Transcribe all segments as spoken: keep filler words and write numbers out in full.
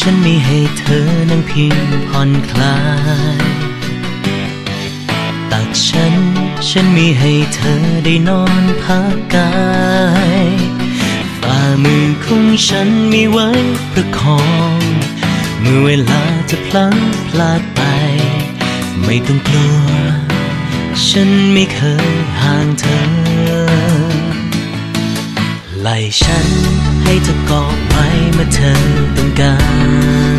ฉันมีให้เธอนั่งพิงผ่อนคลายตักฉันฉันมีให้เธอได้นอนพักกายฝ่ามือของฉันมีไว้ประคองเมื่อเวลาจะพลั้งพลาดไปไม่ต้องกลัวฉันไม่เคยห่างเธอไหล่ฉันให้เธอเกาะไว้เมื่อเธอต้องการ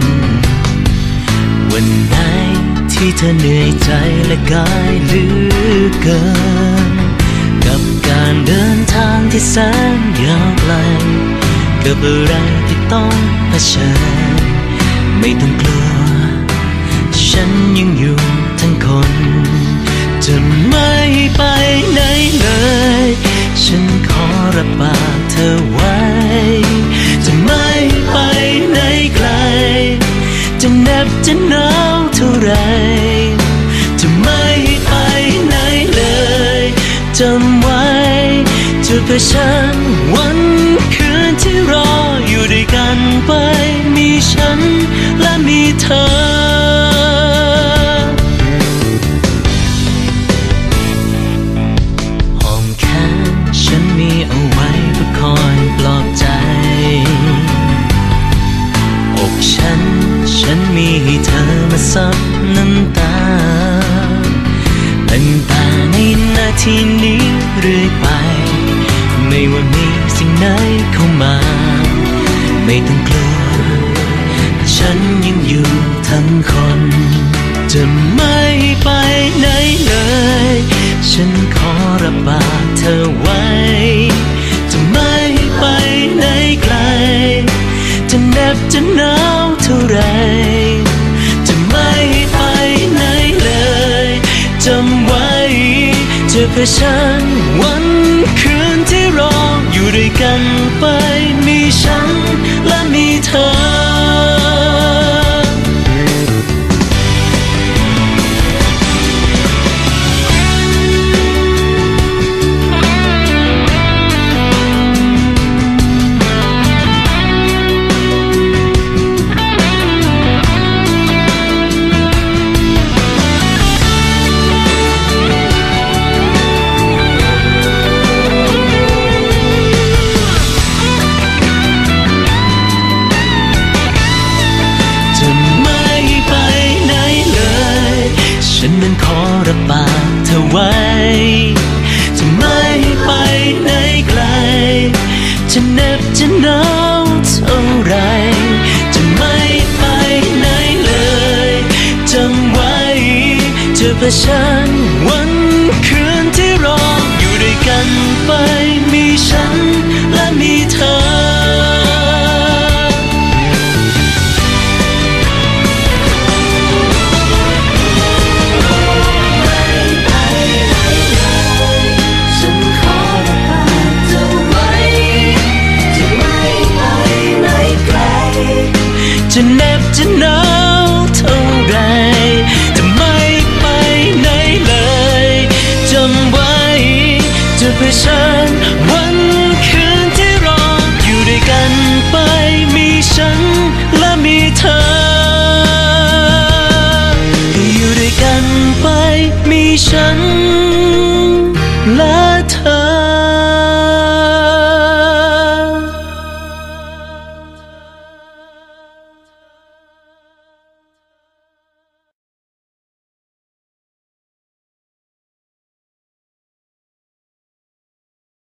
วันไหนที่เธอเหนื่อยใจและกายเหลือเกินกับการเดินทางที่แสนยาวไกลกับอะไรที่ต้องเผชิญไม่ต้องกลัวฉันยังอยู่ทั้งคนจะไม่ไปไหนเลยฉันขอรับปากเธอไว้จะไม่ไปไหนไกลจะเหน็บจะหนาวเท่าไรจะไม่ไปไหนเลยจำไว้จะเผชิญวันคืนที่รออยู่ด้วยกันไปมีฉันและมีเธอเอาไว้เพื่อคอยปลอบใจอกฉันฉันมีให้เธอมาซับน้ำตาตั้งแต่ในนาทีนี้เรื่อยไปไม่ว่ามีสิ่งไหนเข้ามาไม่ต้องกลัวฉันยังอยู่ทั้งคนจะไม่ไปไหนเลยฉันขอรับปากเธอไว้จะไม่ไปไหนไกลจะเหน็บจะหนาวเท่าไรจะไม่ไปไหนเลยจำไว้จะเผชิญวันคืนที่รออยู่ด้วยกันไปมีฉันและมีเธอฉันนั้นขอรับปากเธอไว้จะไม่ไปไหนไกลจะเหน็บจะหนาวเท่าไรจะไม่ไปไหนเลยจำไว้จะเผชิญวันคืนที่รออยู่ด้วยกันไปมีฉันและมีเธอจะเหน็บจะหนาวเท่าไรจะไม่ไปไหนเลยจำไว้จะเผชิญวันคืนที่รออยู่ด้วยกันไปมีฉันและมีเธออยู่ด้วยกันไปมีฉัน